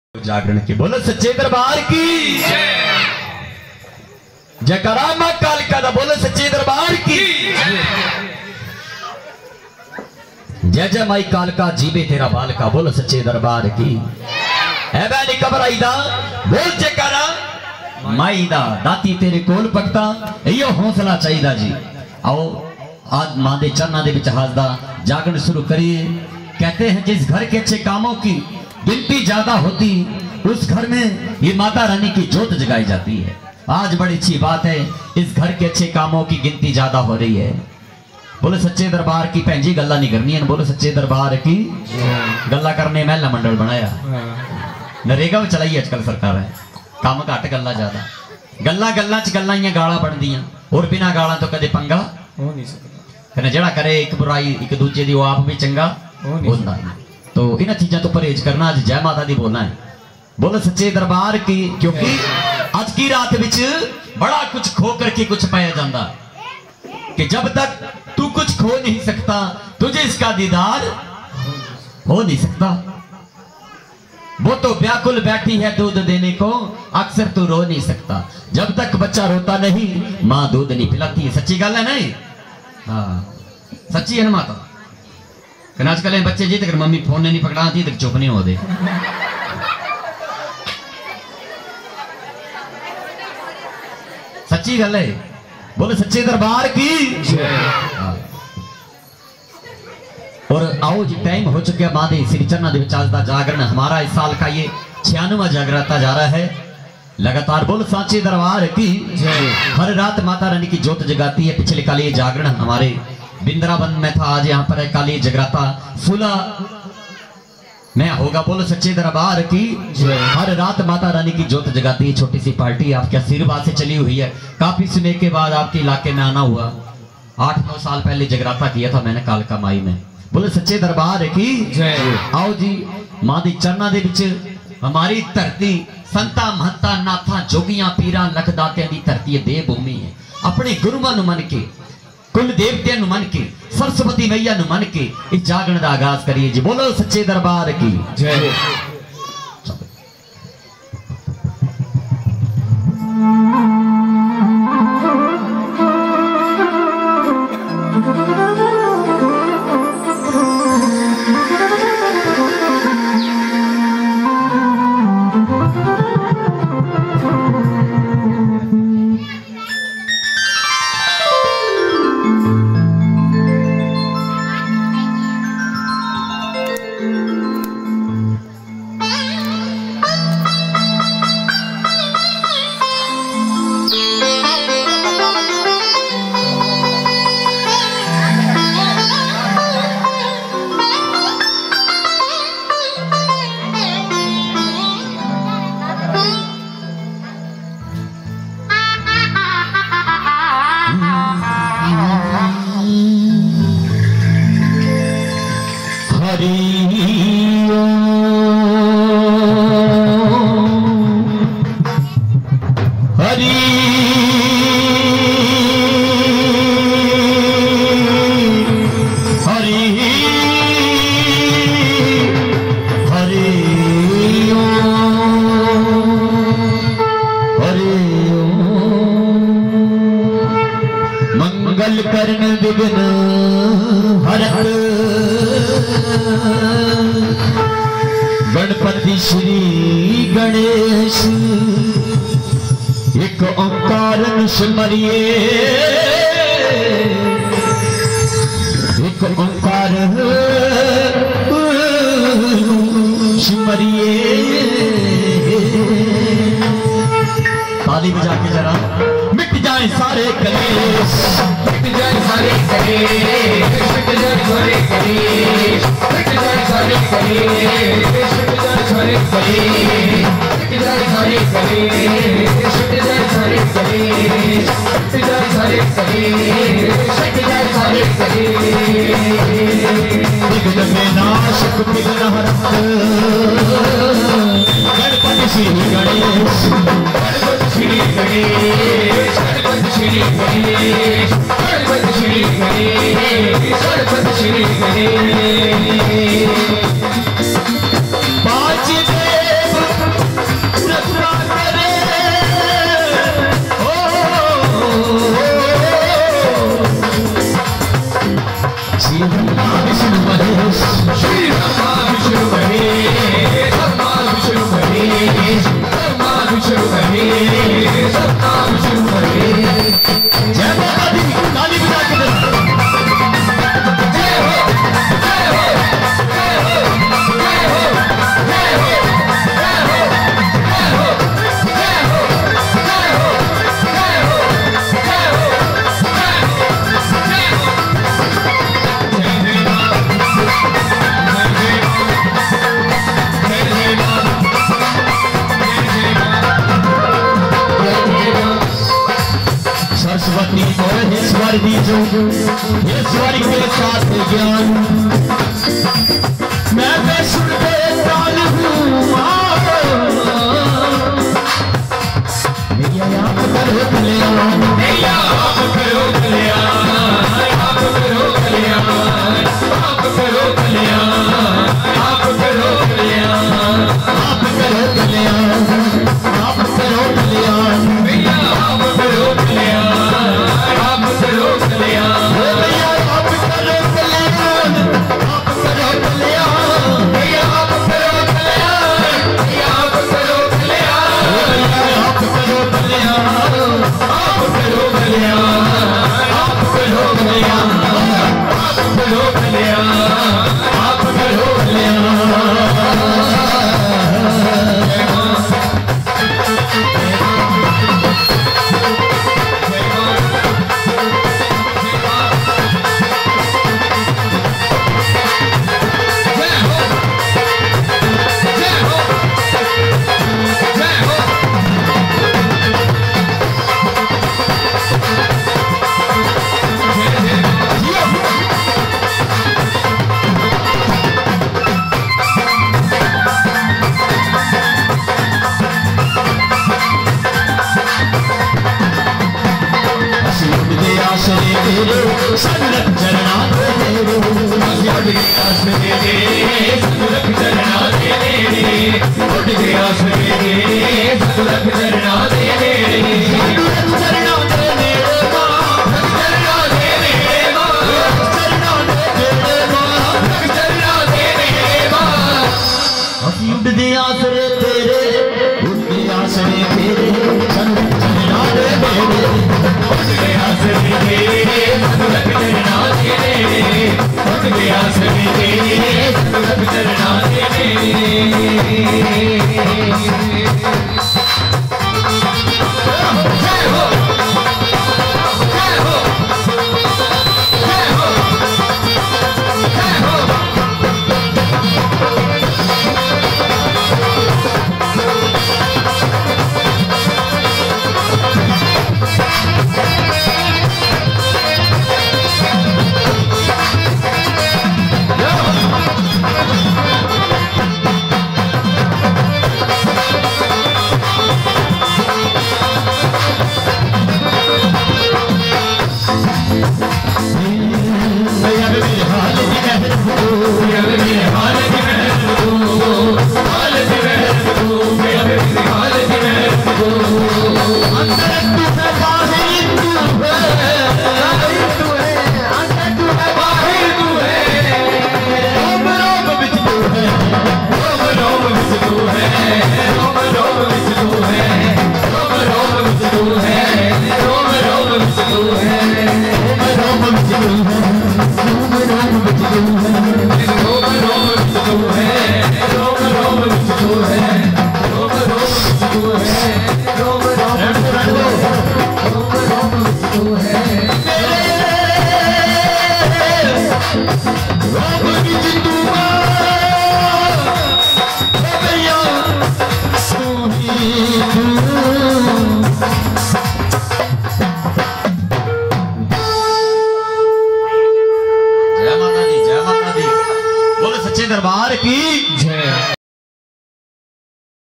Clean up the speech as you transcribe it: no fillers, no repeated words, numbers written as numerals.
जागरण की बोलो सच्चे दरबार की जयकारा मां कालिका दा बोलो सच्चे दरबार की जय जय माई कालिका जीवे तेरा बालका बोलो सच्चे दरबार की है बैनी घबराई दा बोल जयकारा माई दा दाती तेरे कोल पकता इयो हौसला चाहिए जी। आओ आज मां दे चरणा दे विच हाज़दा जागरण शुरू करिए। कहते हैं जिस घर के अच्छे कामों की गिनती ज्यादा होती उस घर में ये माता रानी की जोत जगाई जाती है। आज बड़ी अच्छी बात है, इस घर के अच्छे कामों की गिनती ज्यादा हो रही है। बोले सच्चे दरबार की भैन जी गल्ला नहीं करनी है। बोले सच्चे दरबार की गल्ला करने महिला मंडल बनाया, नरेगा भी चलाई अजकल सरकार है, काम घट गल्ला ज्यादा। गल्ला गल्ला च गल्ला गाला बनदियां और बिना गाला तो कदे पंगा हो नहीं सकता। जेड़ा करे एक बुराई एक दूजे दी आप भी चंगा होता है। तो इन चीजों तो परहेज करना। आज जय माता दी बोलना है। बोलो सच्चे दरबार की, क्योंकि आज की रात विच बड़ा कुछ खो करके कुछ पाया जाता कि जब तक तू कुछ खो नहीं सकता तुझे इसका दीदार हो नहीं सकता। वो तो व्याकुल बैठी है दूध देने को, अक्सर तू रो नहीं सकता। जब तक बच्चा रोता नहीं माँ दूध नहीं पिलाती है। सच्ची गल है नहीं? हाँ सच्ची है ना माता। आजकल बच्चे जी तक मम्मी फोन नहीं पकड़ाती तक चुप नहीं होते। सच्ची गल है। बोले सच्चे दरबार की। और आओ जी टाइम हो चुका मां दे श्री चरणा दे विच आज दा जागरण हमारा इस साल का ये 96वां जागरता जा रहा है लगातार। बोल सांचे दरबार की। हर रात माता रानी की जोत जगाती है। पिछले कल ये जागरण हमारे बिंद्रावन में था, आज यहाँ पर है काली जगराता सुला मैं होगा। बोलो सच्चे दरबार की। हर रात माता रानी की जोत जगाती है। छोटी सी पार्टी आपके आशीर्वाद से चली हुई है। काफी समय के बाद आपके इलाके में आना हुआ। 8-9 साल पहले जगराता किया था मैंने कालका माई में। बोले सच्चे दरबार की। आओ जी मां दी चरणा दे विच हमारी धरती संता महंता नाथा जोगियां पीरां लखदातियां दी धरती है, देवभूमि है। अपने गुरुआं नूं मन के कुल देवतियां नूं मन के सरस्वती मैया नूं मन के इस जागरण दा आगाज करिए जी। बोलो सच्चे दरबार की जय। गणपति श्री गणेश एक ओंकार सिमरिए, एक ओंकार सिमरिए। ताली बजा के जरा मिट जाए सारे कलेश, मिट जाए सारे कलेश, मिट जाए सारे कलेश, मिट जाए सारे कलेश, मिट जाए सारे कलेश, मिट जाए सारे कलेश, मिट जाए सारे कलेश, मिट जाए सारे कलेश, मिट जाए सारे कलेश। विघ्न विनाशक विघ्न हरक गणपति श्री गणेश, गणपति श्री गणेश, गणपति श्री गणेश, गणपति श्री गणेश, गणपति श्री गणेश। पांच देव कर दीजो ये स्वर्ग के साथ ज्ञान। मैं बेसुर बेताल हूँ आप करो कल्याण, आप करो कल्याण, आप करो कल्याण, आप करो कल्याण, आप करो कल्याण, आप करो कल्याण, आप करो कल्याण, भैया आप करो कल्याण, आप करो कल्याण, भैया आप करो कल्याण, आप करो कल्याण, भैया आप करो कल्याण, भैया आप करो कल्याण, भैया आप करो कल्याण, आप करो कल्याण, आप करो कल्याण, आप करो कल्याण, आप करो कल्याण। संरख चरणा तेरे, उठ गया सवेरे संरख चरणा तेरे, उठ गया सवेरे संरख चरणा तेरे, संरख चरणा तेरे मां, चरणा तेरे मां, चरणा तेरे मां, चरणा तेरे मां। ਅਸੀਂ ਉੱਡਦੇ ਆਸਰੇ ਤੇਰੇ, ਉੱਡਦੇ ਆਸਰੇ ਤੇਰੇ, ਸੰਰਖ ਚरणा तेरे, उठ गया सवेरे संरख चरणा तेरे, उठ गया सवेरे संरख चरणा तेरे। Thank you.